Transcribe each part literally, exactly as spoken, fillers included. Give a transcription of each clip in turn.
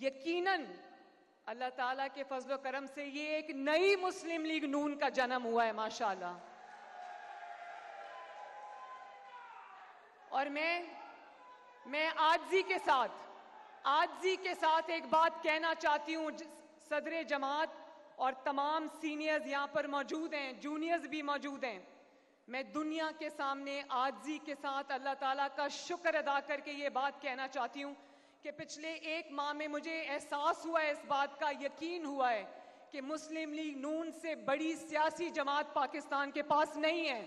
یقیناً اللہ تعالیٰ کے فضل و کرم سے یہ ایک نئی مسلم لیگ نون کا جنم ہوا ہے ماشاءاللہ. اور میں میں آجزی کے ساتھ آجزی کے ساتھ ایک بات کہنا چاہتی ہوں صدر جماعت اور تمام سینئرز یہاں پر موجود ہیں, جونیئرز بھی موجود ہیں. میں دنیا کے سامنے آجزی کے ساتھ اللہ تعالیٰ کا شکر ادا کر کے یہ بات کہنا چاہتی ہوں کہ پچھلے ایک ماہ میں مجھے احساس ہوا ہے, اس بات کا یقین ہوا ہے کہ مسلم لیگ نون سے بڑی سیاسی جماعت پاکستان کے پاس نہیں ہے.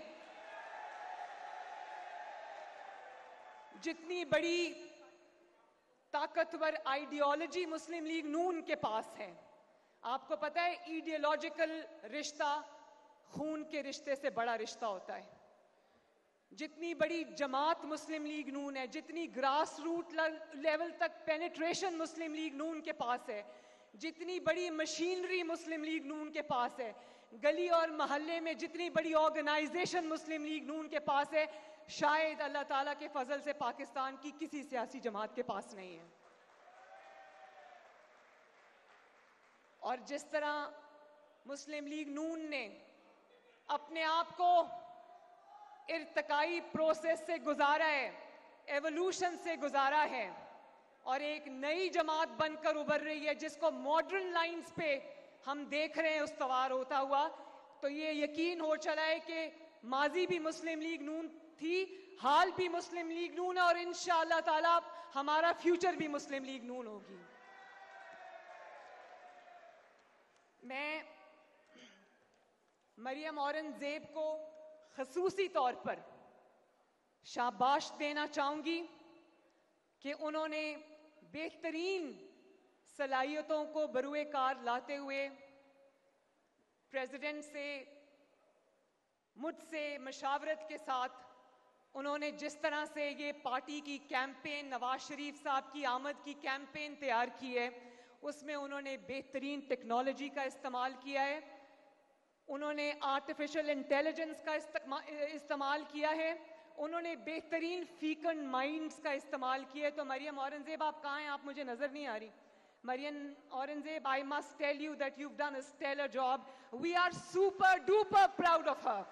جتنی بڑی طاقتور آئیڈیالوجی مسلم لیگ نون کے پاس ہے, آپ کو پتہ ہے ایڈیالوجیکل رشتہ خون کے رشتے سے بڑا رشتہ ہوتا ہے. جتنی بڑی جماعت مسلم لیگ نون ہے, جتنی گراس روٹ لیول تک پینیٹریشن مسلم لیگ نون کے پاس ہے, جتنی بڑی مشینری مسلم لیگ نون کے پاس ہے, گلی اور محلے میں جتنی بڑی آرگنائزیشن مسلم لیگ نون کے پاس ہے, شاید اللہ تعالیٰ کے فضل سے پاکستان کی کسی سیاسی جماعت کے پاس نہیں ہے. اور جس طرح مسلم لیگ نون نے اپنے آپ کو ارتقائی پروسیس سے گزارا ہے, ایولوشن سے گزارا ہے, اور ایک نئی جماعت بن کر ابھر رہی ہے جس کو ماڈرن لائنز پہ ہم دیکھ رہے ہیں استوار ہوتا ہوا, تو یہ یقین ہو چلا ہے کہ ماضی بھی مسلم لیگ نون تھی, حال بھی مسلم لیگ نون ہے, اور انشاءاللہ تعالی ہمارا فیوچر بھی مسلم لیگ نون ہوگی. میں مریم اورنگزیب کو خصوصی طور پر شاباش دینا چاہوں گی کہ انہوں نے بہترین صلاحیتوں کو بروئے کار لاتے ہوئے پریزیڈنٹ سے مجھ سے مشاورت کے ساتھ انہوں نے جس طرح سے یہ پارٹی کی کیمپین, نواز شریف صاحب کی آمد کی کیمپین تیار کی ہے, اس میں انہوں نے بہترین ٹیکنالوجی کا استعمال کیا ہے, انہوں نے آرٹیفیشل انٹیلیجنس کا استعمال کیا ہے, انہوں نے بہترین فیکنڈ مائنڈز کا استعمال کیا ہے. تو مریم اورنگزیب آپ کہاں ہیں؟ آپ مجھے نظر نہیں آ رہی. Maryam Aurangzeb, I must tell you that you've done a stellar job. We are super duper proud of her.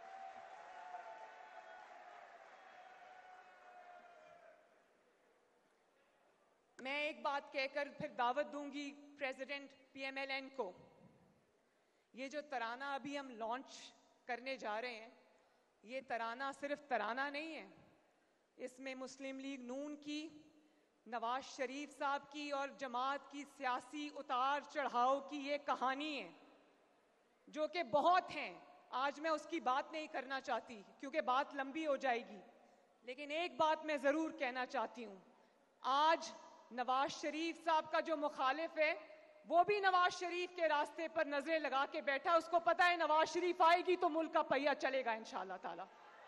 میں ایک بات کہہ کر پھر دعوت دوں گی president P M L N کو. یہ جو ترانہ ابھی ہم لانچ کرنے جا رہے ہیں, یہ ترانہ صرف ترانہ نہیں ہے, اس میں مسلم لیگ نون کی, نواز شریف صاحب کی اور جماعت کی سیاسی اتار چڑھاؤ کی یہ کہانی ہے جو کہ بہت ہیں. آج میں اس کی بات نہیں کرنا چاہتی کیونکہ بات لمبی ہو جائے گی, لیکن ایک بات میں ضرور کہنا چاہتی ہوں. آج نواز شریف صاحب کا جو مخالف ہے وہ بھی نواز شریف کے راستے پر نظریں لگا کے بیٹھا, اس کو پتا ہے نواز شریف آئے گی تو ملک کا پہیہ چلے گا انشاءاللہ تعالی.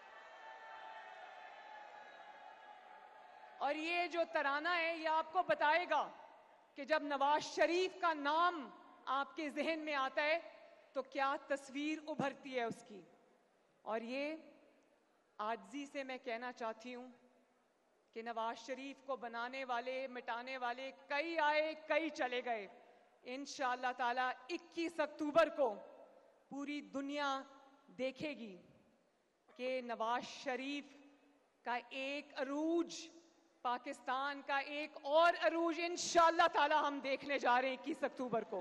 اور یہ جو ترانہ ہے یہ آپ کو بتائے گا کہ جب نواز شریف کا نام آپ کے ذہن میں آتا ہے تو کیا تصویر ابھرتی ہے اس کی. اور یہ عاجزی سے میں کہنا چاہتی ہوں کہ نواز شریف کو بنانے والے, مٹانے والے کئی آئے کئی چلے گئے. انشاءاللہ تعالی اکیس اکتوبر کو پوری دنیا دیکھے گی کہ نواز شریف کا ایک عروج, پاکستان کا ایک اور عروج انشاءاللہ تعالی ہم دیکھنے جا رہے ہیں اکیس اکتوبر کو.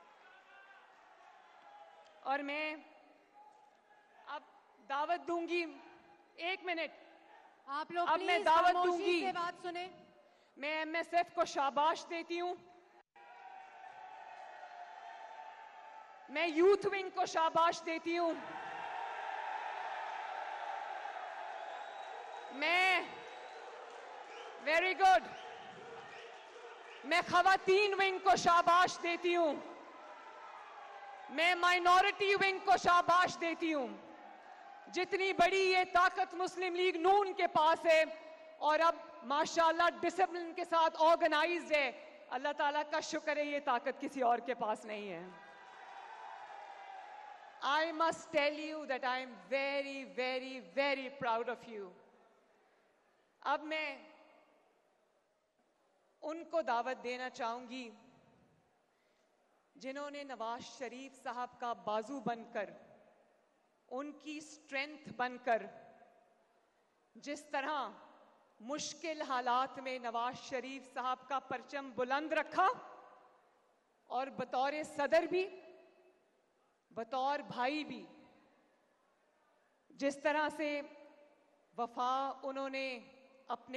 اور میں اب دعوت دوں گی, ایک منٹ, آپ لوگ اب میں پلیز دعوت دوں خاموشی گی, سے بات سنیں. میں ایم ایس ایف کو شاباش دیتی ہوں, میں یوتھ ونگ کو شاباش دیتی ہوں, میں ویری گڈ میں خواتین ونگ کو شاباش دیتی ہوں, میں مائنورٹی ونگ کو شاباش دیتی ہوں. جتنی بڑی یہ طاقت مسلم لیگ نون کے پاس ہے اور اب ماشاءاللہ ڈسپلن کے ساتھ آرگنائزڈ ہے, اللہ تعالیٰ کا شکر ہے یہ طاقت کسی اور کے پاس نہیں ہے. I must tell you that I am very, very, very proud of you. اب میں ان کو دعوت دینا چاہوں گی جنہوں نے نواز شریف صاحب کا بازو بن کر، ان کی اسٹرینتھ بن کر، جس طرح مشکل حالات میں نواز شریف صاحب کا پرچم بلند رکھا، اور بطور صدر بھی، بطور بھائی بھی، جس طرح سے وفا انہوں نے اپنے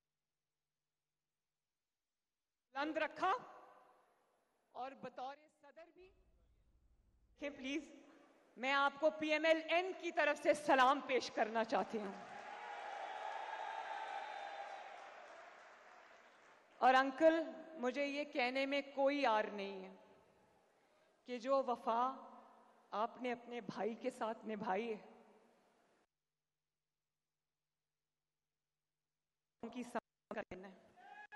بلند رکھا، اور بطور صدر بھی. کہ پلیز میں آپ کو پی ایم ایل این کی طرف سے سلام پیش کرنا چاہتی ہوں. اور انکل، مجھے یہ کہنے میں کوئی عار نہیں ہے کہ جو وفا آپ نے اپنے بھائی کے ساتھ نبھائی ہے، ان کی سمجھ کرنا ہے.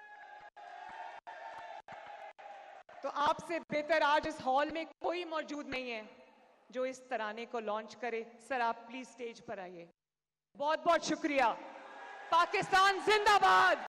تو آپ سے بہتر آج اس ہال میں کوئی موجود نہیں ہے جو اس ترانے کو لانچ کرے. سر آپ پلیز سٹیج پر آئیے. بہت بہت شکریہ. پاکستان زندہ باد.